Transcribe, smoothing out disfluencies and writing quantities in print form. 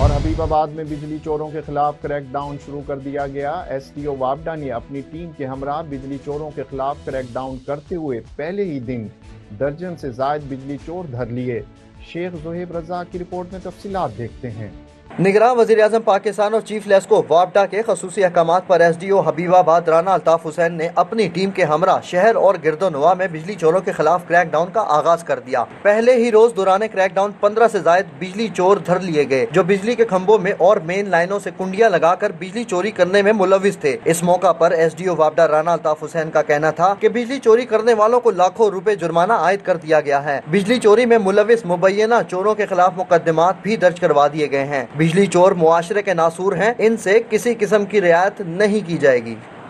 और हबीबाबाद में बिजली चोरों के खिलाफ क्रैकडाउन शुरू कर दिया गया। एसडीओ वापडा ने अपनी टीम के हमरा बिजली चोरों के खिलाफ क्रैकडाउन करते हुए पहले ही दिन दर्जन से ज्यादा बिजली चोर धर लिए। शेख जोहेब रजा की रिपोर्ट में तफसीलात देखते हैं। निगरान वज़ीर-ए-आज़म पाकिस्तान और चीफ लेस्को वापडा के खसूसी अहकामात पर एसडीओ हबीबाबाद राना अल्ताफ हुसैन ने अपनी टीम के हमरा शहर और गिरदोनवा में बिजली चोरों के खिलाफ क्रैकडाउन का आगाज कर दिया। पहले ही रोज दौरान क्रैकडाउन 15 से ज्यादा बिजली चोर धर लिए गए, जो बिजली के खंभों में और मेन लाइनों से कुंडियां लगाकर बिजली चोरी करने में मुलविस थे। इस मौका पर एसडीओ वापडा राना अल्ताफ हुसैन का कहना था कि बिजली चोरी करने वालों को लाखों रुपए जुर्माना आयद कर दिया गया है। बिजली चोरी में मुलविस मुबैना चोरों के खिलाफ मुकदमात भी दर्ज करवा दिए गए हैं। बिजली चोर मुआशरे के नासूर हैं, इनसे किसी किस्म की रियायत नहीं की जाएगी।